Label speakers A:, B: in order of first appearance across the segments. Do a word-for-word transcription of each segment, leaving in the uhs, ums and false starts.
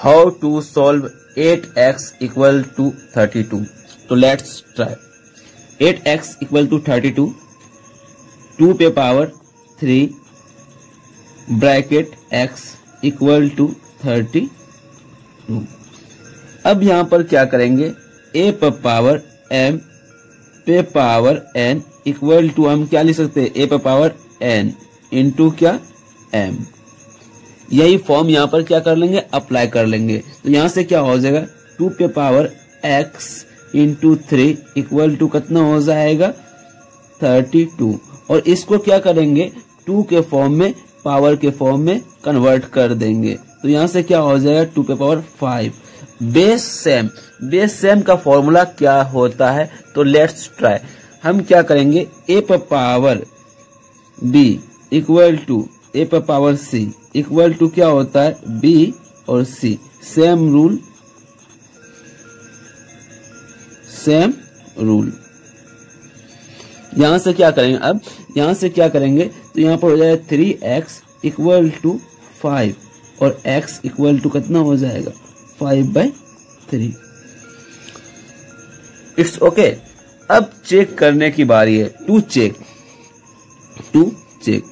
A: How to solve eight x equal to thirty two. तो let's try. Eight x equal to thirty two, two पे power three bracket x equal to thirty two. अब यहां पर क्या करेंगे, a पे power m पे power n equal to हम क्या लिख सकते हैं, a पे पावर n इंटू क्या m। यही फॉर्म यहां पर क्या कर लेंगे, अप्लाई कर लेंगे। तो यहां से क्या हो जाएगा, टू पे power x into three equal to कितना हो जाएगा, थर्टी टू। और इसको क्या करेंगे, टू के फॉर्म में पावर के फॉर्म में कन्वर्ट कर देंगे। तो यहां से क्या हो जाएगा, टू पे power five. Base same, base same का फॉर्मूला क्या होता है, तो लेट्स ट्राई। हम क्या करेंगे, a पे power b equal to a पे पावर c इक्वल टू क्या होता है, b और c। Same rule, same rule. यहां से क्या करेंगे, अब यहां से क्या करेंगे, तो यहां पर हो जाएगा three x equal to five और x इक्वल टू कितना हो जाएगा, five by three. It's okay. अब चेक करने की बारी है, टू चेक, टू चेक।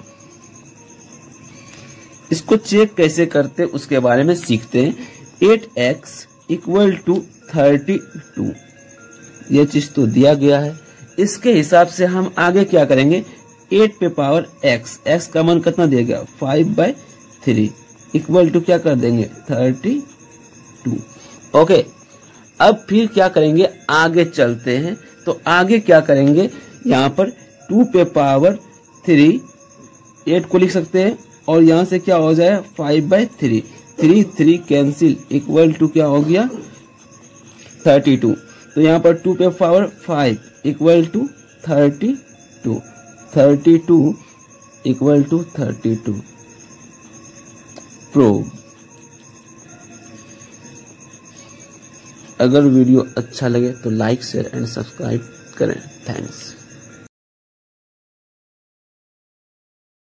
A: इसको चेक कैसे करते उसके बारे में सीखते हैं। Eight x equal to thirty two, यह चीज तो दिया गया है। इसके हिसाब से हम आगे क्या करेंगे, एट पे पावर x, x का मान कितना दिया गया, five by three equal to क्या कर देंगे, थर्टी टू। ओके, अब फिर क्या करेंगे, आगे चलते हैं। तो आगे क्या करेंगे, यहाँ पर टू पे पावर थ्री, एट को लिख सकते हैं और यहाँ से क्या हो जाए, five by three, three three cancel equal to क्या हो गया, थर्टी टू। तो यहाँ पर टू पे power five equal to thirty two, thirty two equal to thirty two. Prove. अगर वीडियो अच्छा लगे तो लाइक शेयर एंड सब्सक्राइब करें। थैंक्स।